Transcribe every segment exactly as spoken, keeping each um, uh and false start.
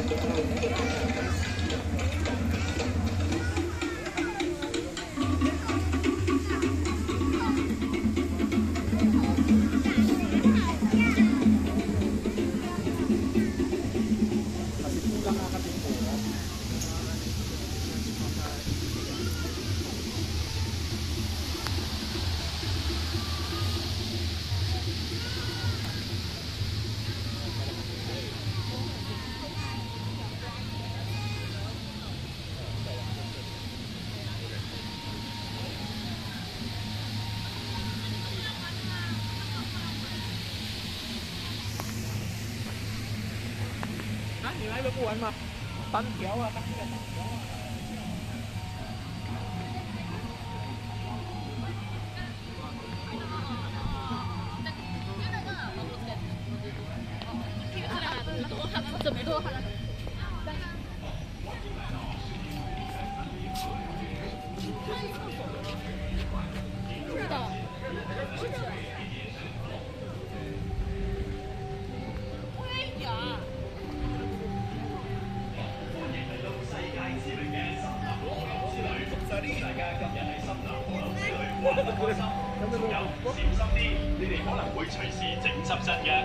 你来的不玩吗？单条啊，单条，单条啊。 这么多。是的。哎呀！ 大家今日喺深南河流之旅玩得開心，仲有小心啲，你哋可能會隨時整濕身嘅。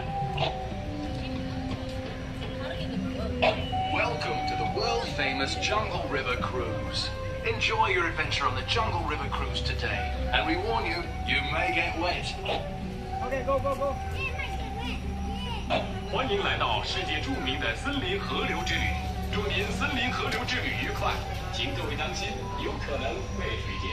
Welcome to the world-famous Jungle River Cruise. Enjoy your adventure on the Jungle River Cruise today, and we warn you, you may get wet. Okay, go go go. 欢迎来到世界著名的森林河流之旅，祝您森林河流之旅愉快。请各位当心，有可能被水解。